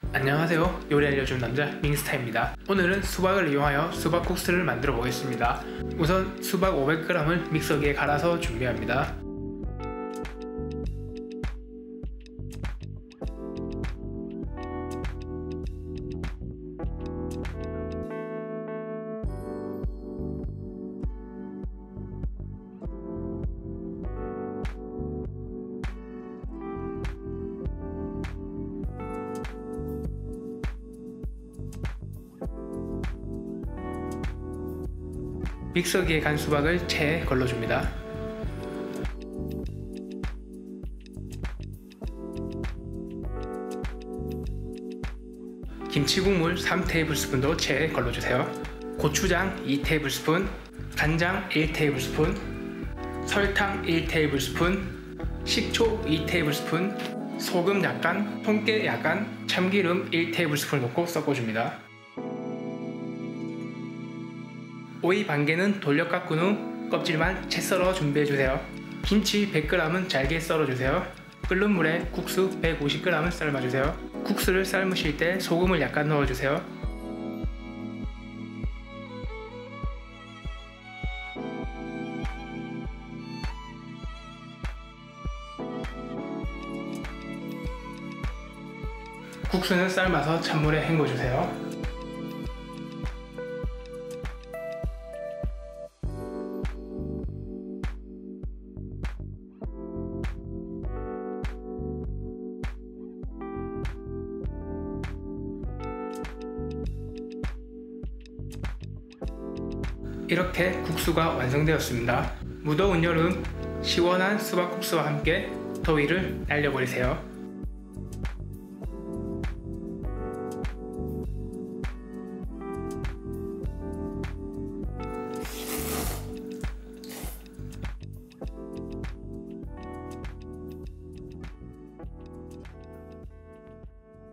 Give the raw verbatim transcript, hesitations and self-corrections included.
안녕하세요. 요리 알려주는 남자 밍스타입니다. 오늘은 수박을 이용하여 수박국수를 만들어 보겠습니다. 우선 수박 오백 그램을 믹서기에 갈아서 준비합니다. 믹서기에 간 수박을 체에 걸러줍니다. 김치국물 삼 테이블스푼도 체에 걸러주세요. 고추장 이 테이블스푼, 간장 일 테이블스푼, 설탕 일 테이블스푼, 식초 이 테이블스푼, 소금 약간, 통깨 약간, 참기름 일 테이블스푼 넣고 섞어줍니다. 오이 반개는 돌려 깎은 후 껍질만 채 썰어 준비해주세요. 김치 백 그램은 잘게 썰어주세요. 끓는 물에 국수 백오십 그램을 삶아주세요. 국수를 삶으실 때 소금을 약간 넣어주세요. 국수는 삶아서 찬물에 헹궈주세요. 이렇게 국수가 완성되었습니다. 무더운 여름 시원한 수박국수와 함께 더위를 날려버리세요.